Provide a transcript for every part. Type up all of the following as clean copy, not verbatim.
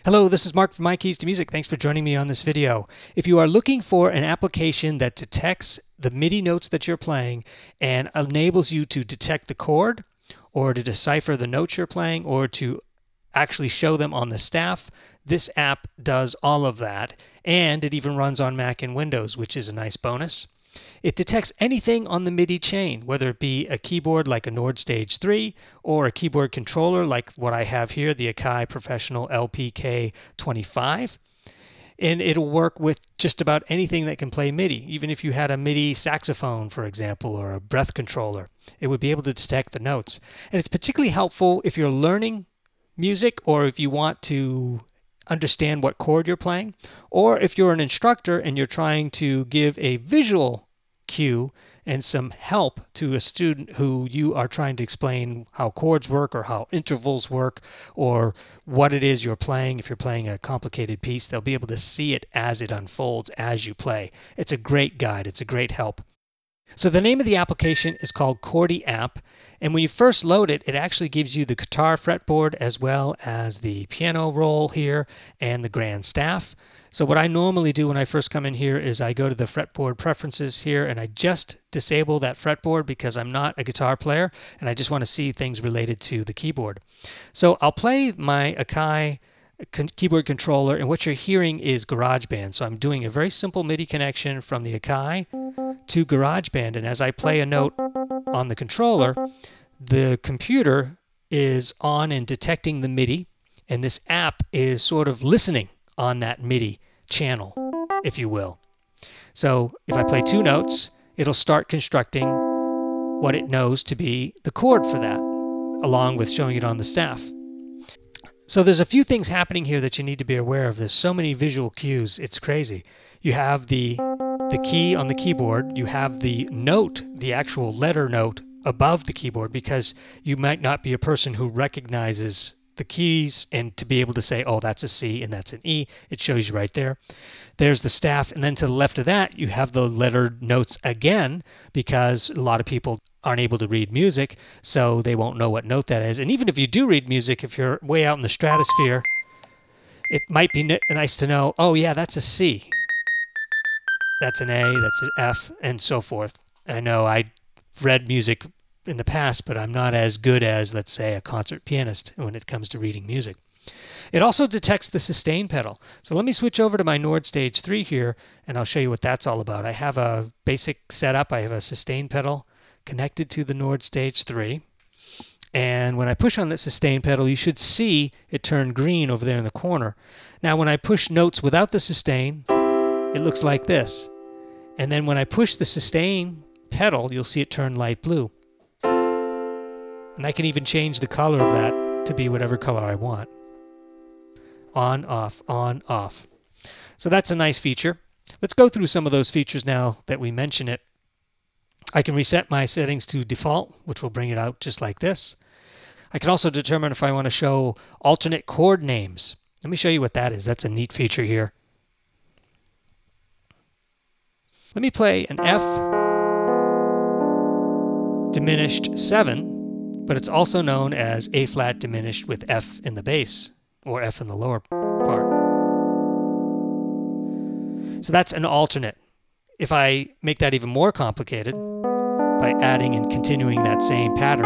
Hello, this is Mark from My Keys to Music. Thanks for joining me on this video. If you are looking for an application that detects the MIDI notes that you're playing and enables you to detect the chord or to decipher the notes you're playing or to actually show them on the staff, this app does all of that, and it even runs on Mac and Windows, which is a nice bonus. It detects anything on the MIDI chain, whether it be a keyboard like a Nord Stage 3 or a keyboard controller like what I have here, the Akai Professional LPK25. And it'll work with just about anything that can play MIDI. Even if you had a MIDI saxophone, for example, or a breath controller, it would be able to detect the notes. And it's particularly helpful if you're learning music or if you want to understand what chord you're playing, or if you're an instructor and you're trying to give a visual cue and some help to a student who you are trying to explain how chords work or how intervals work or what it is you're playing. If you're playing a complicated piece, they'll be able to see it as it unfolds as you play. It's a great guide. It's a great help. So the name of the application is called ChordieApp, and when you first load it, it actually gives you the guitar fretboard as well as the piano roll here and the grand staff. So what I normally do when I first come in here is I go to the fretboard preferences here and I just disable that fretboard because I'm not a guitar player and I just want to see things related to the keyboard. So I'll play my Akai keyboard controller, and what you're hearing is GarageBand. So I'm doing a very simple MIDI connection from the Akai to GarageBand, and as I play a note on the controller, the computer is on and detecting the MIDI, and this app is sort of listening on that MIDI channel, if you will. So if I play two notes, it'll start constructing what it knows to be the chord for that, along with showing it on the staff. So there's a few things happening here that you need to be aware of. There's so many visual cues, it's crazy. You have the key on the keyboard, you have the note, the actual letter note above the keyboard, because you might not be a person who recognizes the keys and to be able to say, oh, that's a C and that's an E. It shows you right there. There's the staff, and then to the left of that you have the lettered notes again, because a lot of people aren't able to read music, so they won't know what note that is. And even if you do read music, if you're way out in the stratosphere, it might be nice to know, oh yeah, that's a C, that's an A, that's an F, and so forth. I know I read music in the past, but I'm not as good as, let's say, a concert pianist when it comes to reading music. It also detects the sustain pedal. So let me switch over to my Nord Stage 3 here, and I'll show you what that's all about. I have a basic setup. I have a sustain pedal connected to the Nord Stage 3. And when I push on the sustain pedal, you should see it turn green over there in the corner. Now when I push notes without the sustain, it looks like this. And then when I push the sustain pedal, you'll see it turn light blue. And I can even change the color of that to be whatever color I want. On, off, on, off. So that's a nice feature. Let's go through some of those features now that we mention it. I can reset my settings to default, which will bring it out just like this. I can also determine if I want to show alternate chord names. Let me show you what that is. That's a neat feature here. Let me play an F diminished 7, but it's also known as A flat diminished with F in the bass, or F in the lower part. So that's an alternate. If I make that even more complicated by adding and continuing that same pattern,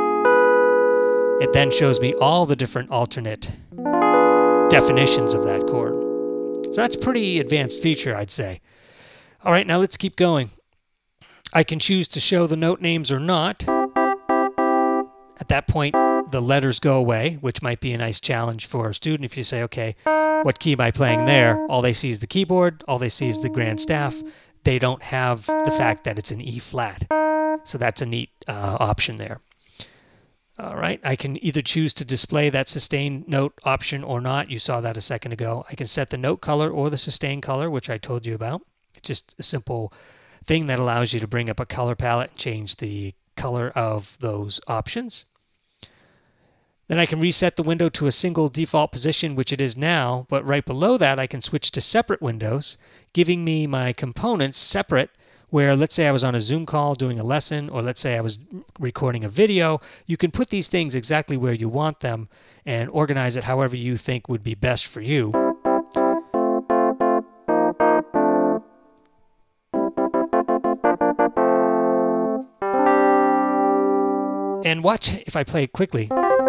it then shows me all the different alternate definitions of that chord. So that's a pretty advanced feature, I'd say. All right, now let's keep going. I can choose to show the note names or not. At that point, the letters go away, which might be a nice challenge for a student if you say, okay, what key am I playing there? All they see is the keyboard, all they see is the grand staff. They don't have the fact that it's an E flat. So that's a neat option there. All right, I can either choose to display that sustain note option or not. You saw that a second ago. I can set the note color or the sustain color, which I told you about. It's just a simple thing that allows you to bring up a color palette and change the color of those options. Then I can reset the window to a single default position, which it is now, but right below that I can switch to separate windows, giving me my components separate where let's say I was on a Zoom call doing a lesson, or let's say I was recording a video. You can put these things exactly where you want them and organize it however you think would be best for you. And watch if I play it quickly.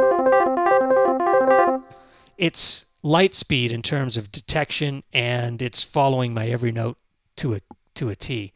It's light speed in terms of detection, and it's following my every note to a T.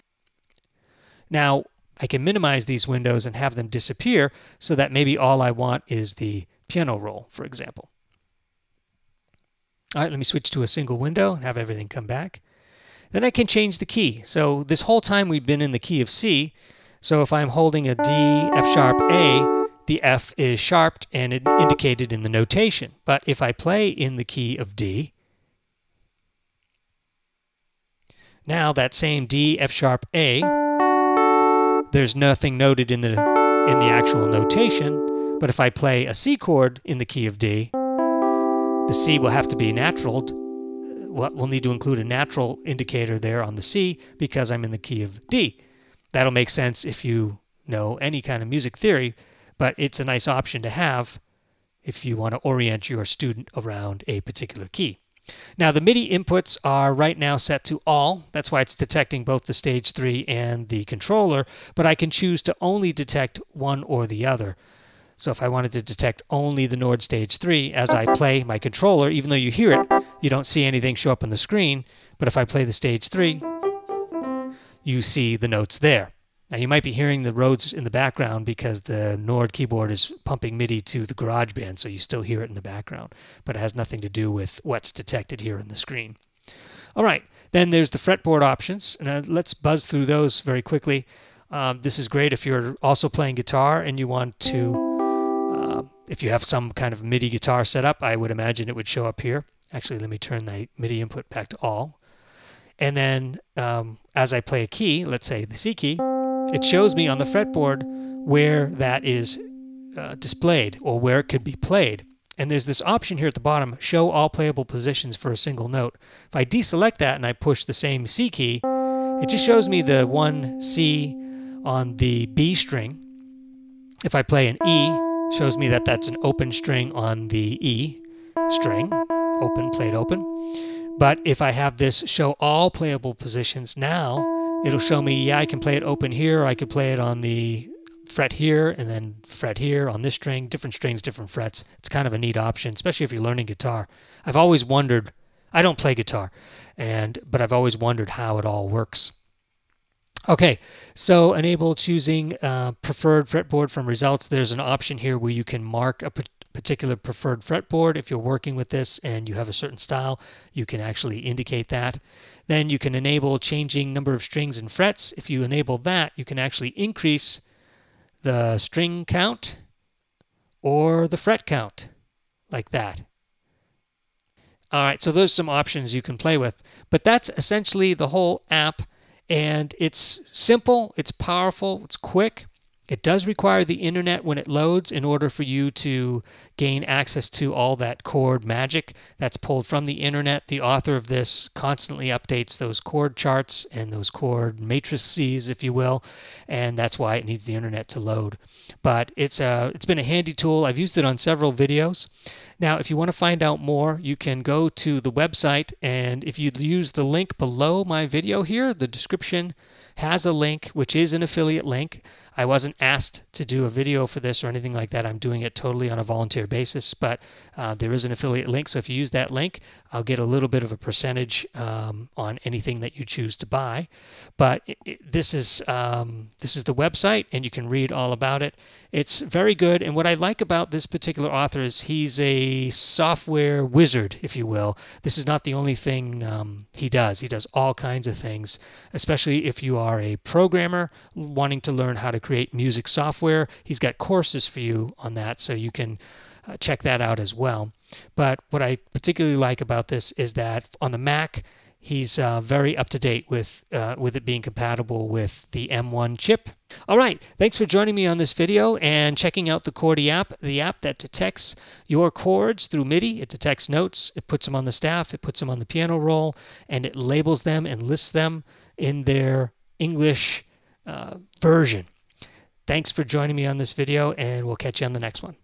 Now, I can minimize these windows and have them disappear so that maybe all I want is the piano roll, for example. All right, let me switch to a single window and have everything come back. Then I can change the key. So this whole time we've been in the key of C. So if I'm holding a D, F sharp, A, the F is sharped and it indicated in the notation. But if I play in the key of D, now that same D, F sharp, A, there's nothing noted in the actual notation. But if I play a C chord in the key of D, the C will have to be naturaled. We'll need to include a natural indicator there on the C because I'm in the key of D. That'll make sense if you know any kind of music theory, but it's a nice option to have if you want to orient your student around a particular key. Now the MIDI inputs are right now set to all. That's why it's detecting both the stage 3 and the controller, but I can choose to only detect one or the other. So if I wanted to detect only the Nord stage 3 as I play my controller, even though you hear it, you don't see anything show up on the screen, but if I play the stage 3, you see the notes there. Now you might be hearing the Rhodes in the background because the Nord keyboard is pumping MIDI to the GarageBand, so you still hear it in the background, but it has nothing to do with what's detected here on the screen. All right, then there's the fretboard options, and let's buzz through those very quickly. This is great if you're also playing guitar and you want to, if you have some kind of MIDI guitar set up, I would imagine it would show up here. Actually, let me turn the MIDI input back to all. And then as I play a key, let's say the C key, it shows me on the fretboard where that is displayed or where it could be played. And there's this option here at the bottom, show all playable positions for a single note. If I deselect that and I push the same C key, it just shows me the one C on the B string. If I play an E, it shows me that that's an open string on the E string, open, played open. But if I have this show all playable positions now, it'll show me, yeah, I can play it open here, or I could play it on the fret here, and then fret here on this string, different strings, different frets. It's kind of a neat option, especially if you're learning guitar. I've always wondered, I don't play guitar, but I've always wondered how it all works. Okay, so enable choosing preferred fretboard from results. There's an option here where you can mark a particular preferred fretboard. If you're working with this and you have a certain style, you can actually indicate that. Then you can enable changing number of strings and frets. If you enable that, you can actually increase the string count or the fret count, like that. All right, so those are some options you can play with. But that's essentially the whole app, and it's simple, it's powerful, it's quick. It does require the internet when it loads in order for you to gain access to all that chord magic that's pulled from the internet. The author of this constantly updates those chord charts and those chord matrices, if you will, and that's why it needs the internet to load. But it's been a handy tool. I've used it on several videos. Now, if you want to find out more, you can go to the website, and if you use the link below my video here, the description has a link, which is an affiliate link. I wasn't asked to do a video for this or anything like that. I'm doing it totally on a volunteer basis, but there is an affiliate link. So if you use that link, I'll get a little bit of a percentage on anything that you choose to buy. But this is the website, and you can read all about it. It's very good. And what I like about this particular author is he's a software wizard, if you will. This is not the only thing he does. He does all kinds of things, especially if you are a programmer wanting to learn how to create music software. He's got courses for you on that, so you can check that out as well. But what I particularly like about this is that on the Mac, he's very up to date with it being compatible with the M1 chip. All right, thanks for joining me on this video and checking out the ChordieApp, the app that detects your chords through MIDI. It detects notes, it puts them on the staff, it puts them on the piano roll, and it labels them and lists them in their English version. Thanks for joining me on this video, and we'll catch you on the next one.